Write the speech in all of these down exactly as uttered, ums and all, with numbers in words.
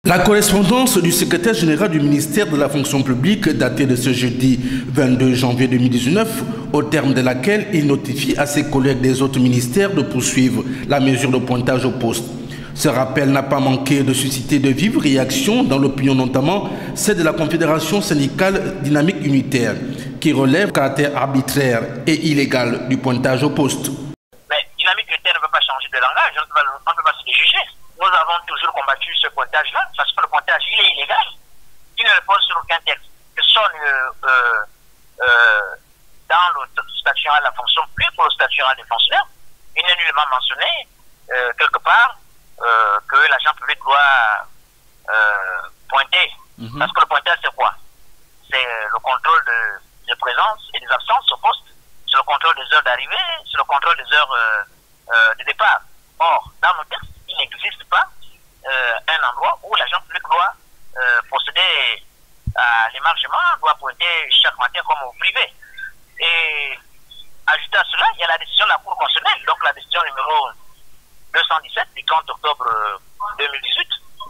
La correspondance du secrétaire général du ministère de la fonction publique datée de ce jeudi vingt-deux janvier deux mille dix-neuf, au terme de laquelle il notifie à ses collègues des autres ministères de poursuivre la mesure de pointage au poste. Ce rappel n'a pas manqué de susciter de vives réactions dans l'opinion, notamment celle de la Confédération syndicale dynamique unitaire, qui relève le caractère arbitraire et illégal du pointage au poste. Mais dynamique unitaire ne peut pas changer de langage, on ne peut pas se juger. Nous avons toujours combattu ce pointage-là, parce que le pointage, il est illégal. Il ne repose sur aucun texte. Que ce soit euh, euh, dans le statut général de la fonction publique ou le statut général des fonctionnaires, il n'est nullement mentionné, euh, quelque part, euh, que l'agent public doit euh, pointer. Mm-hmm. Parce que le pointage, c'est quoi? C'est le contrôle de, de présence et des absences au poste, c'est le contrôle des heures d'arrivée, c'est le contrôle des heures euh, euh, de départ. Or, dans nos textes, il n'existe pas euh, un endroit où l'agent public doit euh, procéder à l'émargement, doit pointer chaque matin comme au privé. Et ajouté à cela, il y a la décision de la Cour constitutionnelle, donc la décision numéro deux cent dix-sept du trente octobre deux mille dix-huit.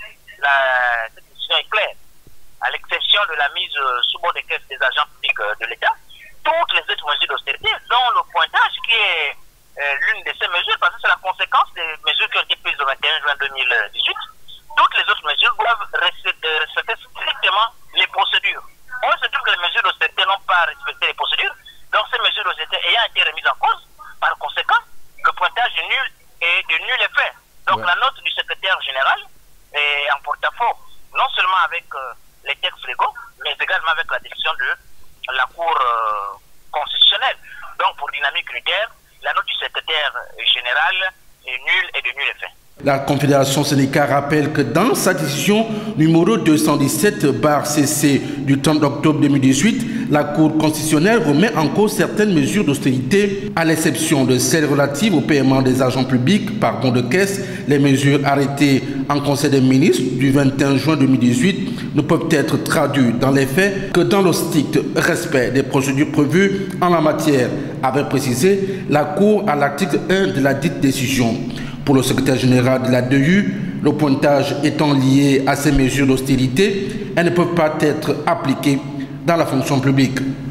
La, cette décision est claire. À l'exception de la mise sous bord des caisses des agents publics de l'État, toutes les autres mesures d'austérité, dont le pointage qui est Euh, l'une de ces mesures, parce que c'est la conséquence des mesures qui ont été prises le vingt et un juin deux mille dix-huit, toutes les autres mesures doivent respecter strictement les procédures. On se trouve que les mesures d'austérité n'ont pas respecté les procédures, donc ces mesures d'austérité ayant été remises en cause, par conséquent, le pointage est nul et de nul effet. Donc ouais. La note du secrétaire général est en porte-à-faux, non seulement avec euh, les textes légaux, mais également avec la décision de la Cour euh, constitutionnelle. Donc pour Dynamique Unitaire, la note du secrétaire général est nulle et de nul effet. La Confédération syndicale rappelle que dans sa décision numéro deux cent dix-sept barre C C du trente octobre deux mille dix-huit, la Cour constitutionnelle remet en cause certaines mesures d'austérité, à l'exception de celles relatives au paiement des agents publics par bon de caisse. Les mesures arrêtées en Conseil des ministres du vingt et un juin deux mille dix-huit ne peuvent être traduites dans les faits que dans le strict respect des procédures prévues en la matière, avait précisé la Cour à l'article un de la dite décision. Pour le secrétaire général de la D U, le pointage étant lié à ces mesures d'austérité, elles ne peuvent pas être appliquées dans la fonction publique.